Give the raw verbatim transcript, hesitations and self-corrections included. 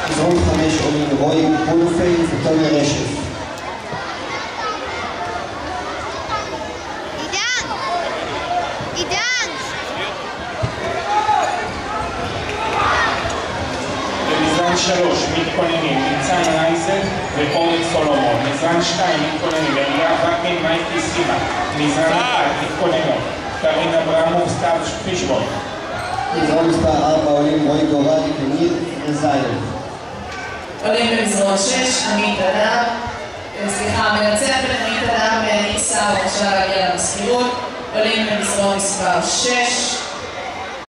מזרון חמש עולים רועי פולופי ותומר רשף. עידן! עידן! במזרן שלוש מתכוננים ניצן רייזל ואורן סולומון. מזרן שתיים מתכוננים אריה וקנין מייקי סימה. מזרן אחד מתכוננות קרין אברמוב סתיו פישבון. מזרון מספר ארבע עולים רועי גורלי וניר רזיילוב. עולים במזרון שש עמית אדם, סליחה, מנצח בין עמית אדם וניר סער עכשיו להגיע למזכירות. עולים במזרון מספר שש